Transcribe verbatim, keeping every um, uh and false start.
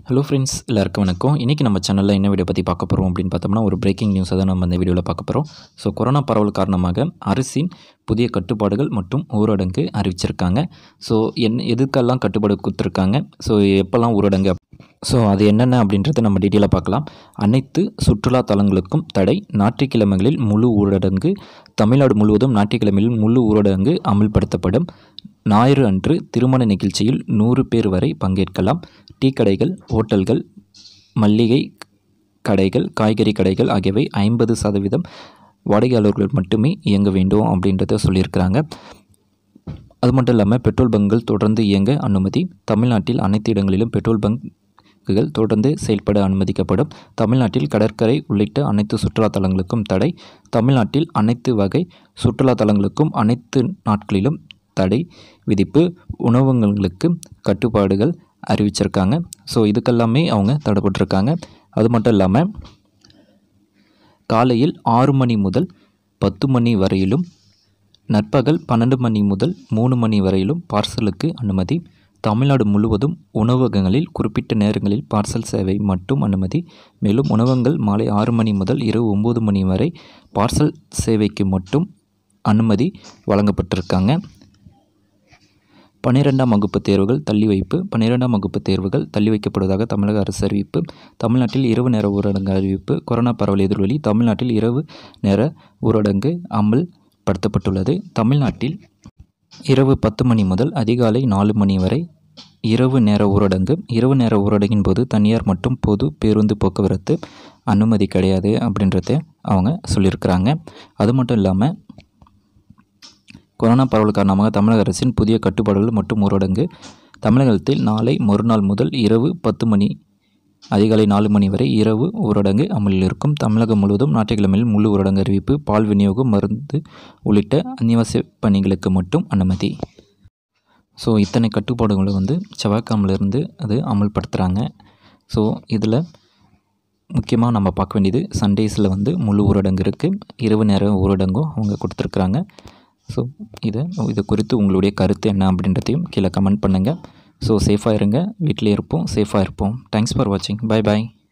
Hello friends, எல்லாருக்கும் வணக்கம். இன்றைக்கி நம்ம சேனலில் என்ன வீடியோ பற்றி பார்க்க போகிறோம் அப்படின்னு பார்த்தோம்னா, ஒரு பிரேக்கிங் நியூஸை தான் நம்ம இந்த வீடியோவில் பார்க்க போகிறோம். ஸோ கொரோனா பரவல் காரணமாக அரசின் புதிய கட்டுப்பாடுகள் மற்றும் ஊரடங்கு அறிவிச்சிருக்காங்க. ஸோ என் எதுக்கெல்லாம் கட்டுப்பாடு கொடுத்துருக்காங்க, ஸோ எப்போல்லாம் ஊரடங்கு, ஸோ அது என்னென்ன அப்படின்றத நம்ம டீட்டெயிலாக பார்க்கலாம். அனைத்து சுற்றுலா தலங்களுக்கும் தடை, ஞாயிற்றுக்கிழமைகளில் முழு ஊரடங்கு. தமிழ்நாடு முழுவதும் ஞாயிற்றுக்கிழமைகளில் முழு ஊரடங்கு அமல்படுத்தப்படும். ஞாயிறு அன்று திருமண நிகழ்ச்சியில் நூறு பேர் வரை பங்கேற்கலாம். டீ கடைகள், ஹோட்டல்கள், மல்லிகை கடைகள், காய்கறி கடைகள் ஆகியவை ஐம்பது சதவீதம் வாடிக்கையாளர்கள் மட்டுமே இயங்க வேண்டும் அப்படின்றத சொல்லியிருக்கிறாங்க. அது மட்டும் இல்லாமல் பெட்ரோல் பங்குகள் தொடர்ந்து இயங்க அனுமதி. தமிழ்நாட்டில் அனைத்து இடங்களிலும் பெட்ரோல் பங்குகள் தொடர்ந்து செயல்பட அனுமதிக்கப்படும். தமிழ்நாட்டில் கடற்கரை உள்ளிட்ட அனைத்து சுற்றுலா தலங்களுக்கும் தடை. தமிழ்நாட்டில் அனைத்து வகை சுற்றுலா தலங்களுக்கும் அனைத்து நாட்களிலும் தடை விதிப்பு. உணவகங்களுக்கு கட்டுப்பாடுகள் அறிவிச்சிருக்காங்க. ஸோ இதுக்கெல்லாமே அவங்க தடைப்பட்டிருக்காங்க. அது மட்டும் இல்லாமல் காலையில் ஆறு மணி முதல் பத்து மணி வரையிலும், நண்பகல் பன்னெண்டு மணி முதல் மூணு மணி வரையிலும் பார்சலுக்கு அனுமதி. தமிழ்நாடு முழுவதும் உணவகங்களில் குறிப்பிட்ட நேரங்களில் பார்சல் சேவை மட்டும் அனுமதி. மேலும் உணவகங்கள் மாலை ஆறு மணி முதல் இரவு ஒம்பது மணி வரை பார்சல் சேவைக்கு மட்டும் அனுமதி வழங்கப்பட்டிருக்காங்க. பன்னிரெண்டாம் வகுப்பு தேர்வுகள் தள்ளி வைப்பு. பன்னிரெண்டாம் வகுப்பு தேர்வுகள் தள்ளி வைக்கப்படுவதாக தமிழக அரசு அறிவிப்பு. தமிழ்நாட்டில் இரவு நேர ஊரடங்கு அறிவிப்பு. கொரோனா பரவல் எதிர்வலி. தமிழ்நாட்டில் இரவு நேர ஊரடங்கு அமல்படுத்தப்பட்டுள்ளது. தமிழ்நாட்டில் இரவு பத்து மணி முதல் அதிகாலை நாலு மணி வரை இரவு நேர ஊரடங்கு. இரவு நேர ஊரடங்கின் போது தனியார் மற்றும் பொது பேருந்து போக்குவரத்து அனுமதி கிடையாது அப்படின்றத அவங்க சொல்லியிருக்கிறாங்க. அது மட்டும் இல்லாமல் கொரோனா பரவல் காரணமாக தமிழக அரசின் புதிய கட்டுப்பாடுகள் மற்றும் ஊரடங்கு. தமிழகத்தில் நாளை மறுநாள் முதல் இரவு பத்து மணி அதிகாலை நாலு மணி வரை இரவு ஊரடங்கு அமலில் இருக்கும். தமிழகம் முழுவதும் ஞாயிற்றுக்கிழமையில் முழு ஊரடங்கு அறிவிப்பு. பால் விநியோகம், மருந்து உள்ளிட்ட அத்தியாவசிய பணிகளுக்கு மட்டும் அனுமதி. ஸோ இத்தனை கட்டுப்பாடுகளை வந்து செவ்வாய்க்கிழமையிலிருந்து அது அமல்படுத்துகிறாங்க. ஸோ இதில் முக்கியமாக நம்ம பார்க்க வேண்டியது சண்டேஸில் வந்து முழு ஊரடங்கு இருக்குது. இரவு நேர ஊரடங்கும் அவங்க கொடுத்துருக்குறாங்க. ஸோ இதை இது குறித்து உங்களுடைய கருத்து என்ன அப்படின்றதையும் கீழே கமெண்ட் பண்ணுங்கள். ஸோ சேஃபாக இருங்க, வீட்டிலே இருப்போம், சேஃபாக இருப்போம். தேங்க்ஸ் ஃபார் வாட்சிங். பை பாய்.